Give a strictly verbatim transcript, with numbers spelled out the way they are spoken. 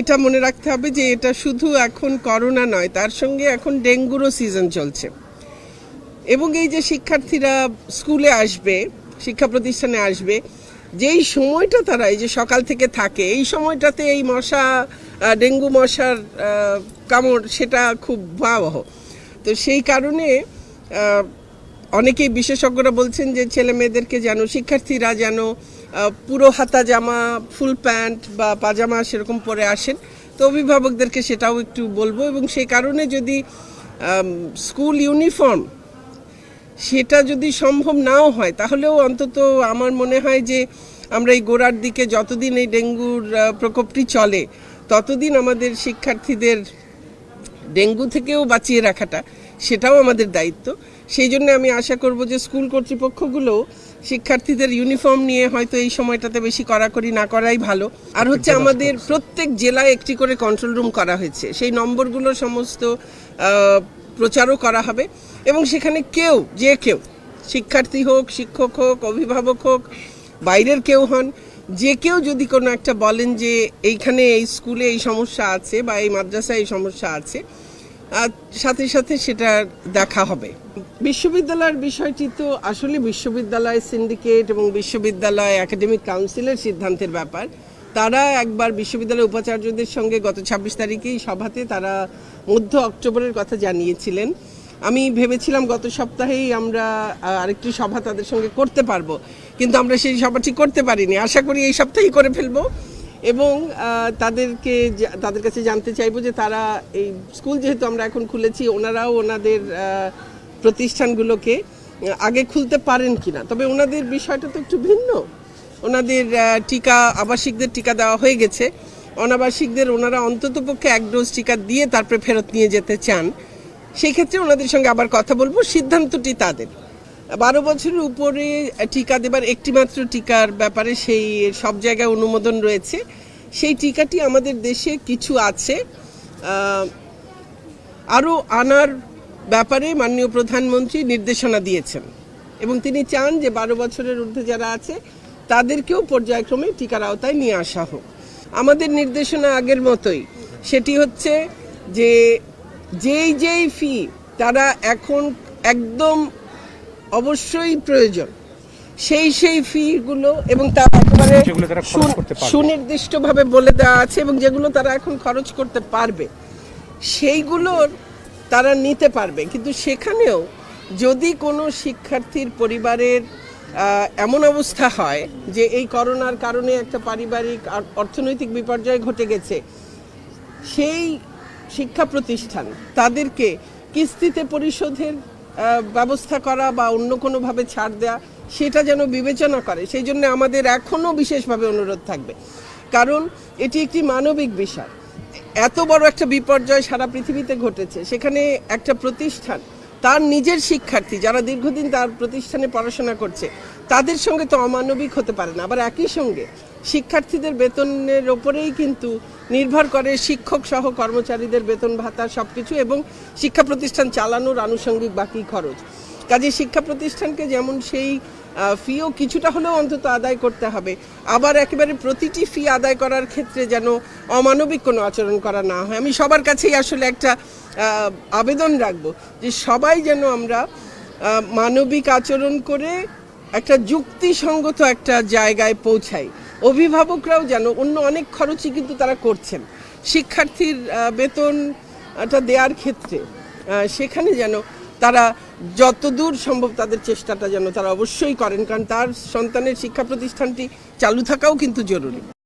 এটা মনে রাখতে হবে যে এটা শুধু এখন করোনা নয়, তার সঙ্গে এখন ডেঙ্গুরও সিজন চলছে। এবং এই যে শিক্ষার্থীরা স্কুলে আসবে, শিক্ষা প্রতিষ্ঠানে আসবে, যেই সময়টা তারা এই যে সকাল থেকে থাকে, এই সময়টাতে এই মশা, ডেঙ্গু মশার কামড় সেটা খুব ভয়াবহ। তো সেই কারণে অনেকেই বিশেষজ্ঞরা বলছেন যে ছেলে মেয়েদেরকে যেন, শিক্ষার্থীরা যেন পুরো হাতা জামা, ফুল প্যান্ট বা পাজামা সেরকম পরে আসেন। তো অভিভাবকদেরকে সেটাও একটু বলবো। এবং সেই কারণে যদি স্কুল ইউনিফর্ম সেটা যদি সম্ভব নাও হয়, তাহলেও অন্তত আমার মনে হয় যে আমরা এই গোড়ার দিকে যতদিন এই ডেঙ্গুর প্রকোপটি চলে, ততদিন আমাদের শিক্ষার্থীদের ডেঙ্গু থেকেও বাঁচিয়ে রাখাটা সেটাও আমাদের দায়িত্ব। সেই জন্য আমি আশা করব যে স্কুল কর্তৃপক্ষগুলো শিক্ষার্থীদের ইউনিফর্ম নিয়ে হয়তো এই সময়টাতে বেশি কড়াকড়ি না করাই ভালো। আর হচ্ছে আমাদের প্রত্যেক জেলায় একটি করে কন্ট্রোল রুম করা হয়েছে, সেই নম্বরগুলো সমস্ত প্রচারও করা হবে। এবং সেখানে কেউ, যে কেউ, শিক্ষার্থী হোক, শিক্ষক হোক, অভিভাবক হোক, বাইরের কেউ হন, যে কেউ যদি কোনো একটা বলেন যে এইখানে এই স্কুলে এই সমস্যা আছে বা এই মাদ্রাসায় এই সমস্যা আছে, সাথে সাথে সেটা দেখা হবে। বিশ্ববিদ্যালয়ের বিষয়টি তো আসলে বিশ্ববিদ্যালয় সিন্ডিকেট এবং বিশ্ববিদ্যালয় একাডেমিক কাউন্সিলের সিদ্ধান্তের ব্যাপার। তারা একবার বিশ্ববিদ্যালয়ের উপাচার্যদের সঙ্গে গত ছাব্বিশ তারিখেই সভাতে তারা মধ্য অক্টোবরের কথা জানিয়েছিলেন। আমি ভেবেছিলাম গত সপ্তাহেই আমরা আরেকটি সভা তাদের সঙ্গে করতে পারবো, কিন্তু আমরা সেই সভাটি করতে পারিনি। আশা করি এই সপ্তাহেই করে ফেলবো। এবং তাদেরকে তাদের কাছে জানতে চাইবো যে তারা এই স্কুল যেহেতু আমরা এখন খুলেছি, ওনারাও ওনাদের প্রতিষ্ঠানগুলোকে আগে খুলতে পারেন কিনা। তবে ওনাদের বিষয়টা তো একটু ভিন্ন। ওনাদের টিকা, আবাসিকদের টিকা দেওয়া হয়ে গেছে, অনাবাসিকদের ওনারা অন্ততপক্ষে এক ডোজ টিকা দিয়ে তারপরে ফেরত নিয়ে যেতে চান। সেই ক্ষেত্রে ওনাদের সঙ্গে আবার কথা বলবো, সিদ্ধান্তটি তাদের। বারো বছরের উপরে টিকা দেবার একটি মাত্র টিকার ব্যাপারে সেই সব জায়গায় অনুমোদন রয়েছে। সেই টিকাটি আমাদের দেশে কিছু আছে, আরও আনার ব্যাপারে মাননীয় প্রধানমন্ত্রী নির্দেশনা দিয়েছেন এবং তিনি চান যে বারো বছরের ঊর্ধ্বে যারা আছে তাদেরকেও পর্যায়ক্রমে টিকার আওতায় নিয়ে আসা হোক। আমাদের নির্দেশনা আগের মতোই, সেটি হচ্ছে যে যেই যেই ফি তারা এখন একদম অবশ্যই প্রয়োজন, সেই সেই ফিগুলো, এবং তা একেবারে সুনির্দিষ্টভাবে বলে দেওয়া আছে, এবং যেগুলো তারা এখন খরচ করতে পারবে সেইগুলোর তারা নিতে পারবে। কিন্তু সেখানেও যদি কোনো শিক্ষার্থীর পরিবারের এমন অবস্থা হয় যে এই করোনার কারণে একটা পারিবারিক অর্থনৈতিক বিপর্যয় ঘটে গেছে, সেই শিক্ষা প্রতিষ্ঠান তাদেরকে কিস্তিতে পরিশোধের ব্যবস্থা করা বা অন্য কোনোভাবে ছাড় দেওয়া সেটা যেন বিবেচনা করে। সেই জন্য আমাদের এখনও বিশেষভাবে অনুরোধ থাকবে, কারণ এটি একটি মানবিক বিষয়। এত বড় একটা বিপর্যয় সারা পৃথিবীতে ঘটেছে, সেখানে একটা প্রতিষ্ঠান তার নিজের শিক্ষার্থী যারা দীর্ঘদিন তার প্রতিষ্ঠানে পড়াশোনা করছে তাদের সঙ্গে তো অমানবিক হতে পারে না। আবার একই সঙ্গে শিক্ষার্থীদের বেতনের ওপরেই কিন্তু নির্ভর করে শিক্ষক সহ কর্মচারীদের বেতন ভাতা সব কিছু, এবং শিক্ষা প্রতিষ্ঠান চালানোর আনুষঙ্গিক বাকি খরচ। কাজে শিক্ষা প্রতিষ্ঠানকে যেমন সেই ফিও কিছুটা হলেও অন্তত আদায় করতে হবে, আবার একেবারে প্রতিটি ফি আদায় করার ক্ষেত্রে যেন অমানবিক কোনো আচরণ করা না হয়। আমি সবার কাছেই আসলে একটা আবেদন রাখবো যে সবাই যেন আমরা মানবিক আচরণ করে একটা যুক্তিসঙ্গত একটা জায়গায় পৌঁছাই। অভিভাবকরাও যেন, অন্য অনেক খরচই কিন্তু তারা করছেন শিক্ষার্থীর বেতনটা দেওয়ার ক্ষেত্রে, সেখানে যেন তারা যতদূর সম্ভব তাদের চেষ্টাটা যেন তারা অবশ্যই করেন, কারণ তার সন্তানের শিক্ষা প্রতিষ্ঠানটি চালু থাকাও কিন্তু জরুরি।